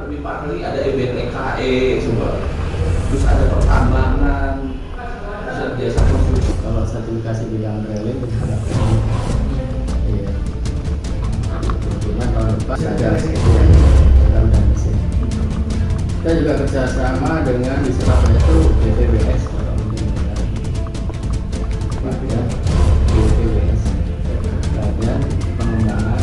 lebih parah lagi ada EBTKE semua. Terus ada pertambangan, jasa konstruksi. Kalau sertifikasi bidang railing iya. Cuma tahun depan ada program dan mesin. Kita juga kerjasama dengan di Surabaya itu BPBS kalau mungkin ya. BPBS bagian pengembangan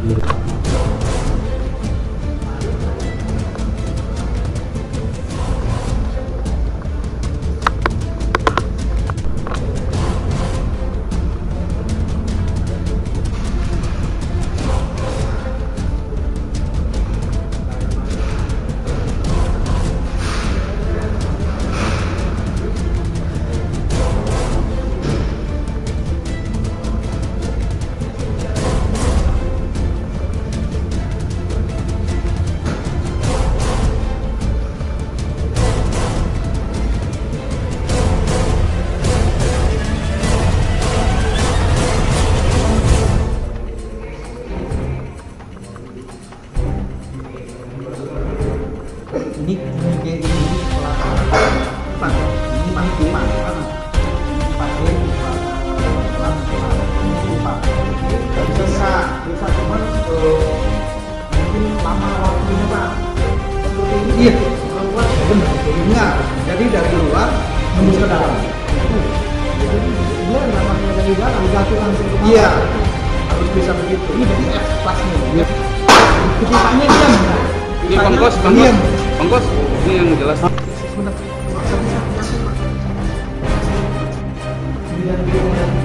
ini Pak, ini bisa cuman mungkin lama waktunya Pak. Iya, keluar benar. Enggak, jadi dari luar nembus ke dalam. Jadi dia namanya dari dalam jatuh langsung ke bawah. Iya, harus bisa begitu. Ini jadi F kelasnya. Ketikanya diam. Ini pengkos, ini yang jelas. Sebentar.